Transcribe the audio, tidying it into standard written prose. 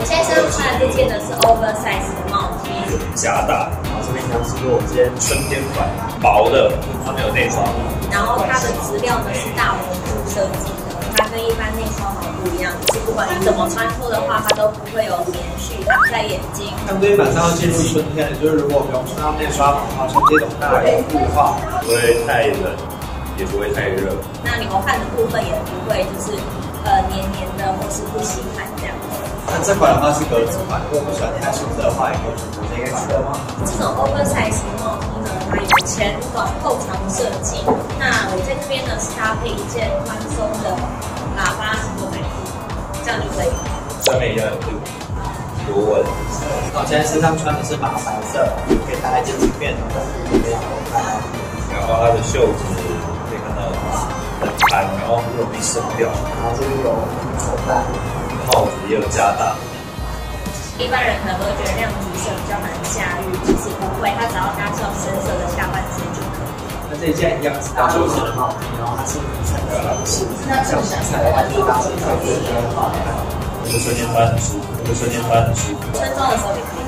我现在身上穿的这件呢是 oversize 的帽 T， 加大。然后这边呢是我今天春天款，薄的，它没有内双。 然后它的质料呢是大纹布设计的，它跟一般内双毛不一样，就是不管你怎么穿脱的话，它都不会有棉絮挡在眼睛。 相对马上要进入春天了，就是如果不用穿到内刷毛的话，穿这种大纹布的话， 不会太冷，也不会太热。 那流汗的部分也不会就是黏黏的或是不吸汗这样。 那这款的话是格子款，如果不喜欢太舒服的话，也可以选择这一款。 这种 oversize 帽 T 呢，它有前短后长设计。那我在这边呢是搭配一件宽松的喇叭牛仔裤，这样就可以了。 上面一样有螺纹。 我现在身上穿的是马白色，可以搭在肩颈面的，非常好看。 然后它的袖子可以看到很弹，然后不容易松掉。 然后这边有口袋。 帽子也有加大。 一般人可能都会觉得亮橘色比较难驾驭，其实不会，它只要搭上深色的下半身就可以。 那这一件一样是大袖子的帽 T， 然后它是迷彩的蓝色，这样彩的话就是搭配上去比较好看。 这个春天穿很舒服，这个春天穿很舒服。 春装的时候也可以。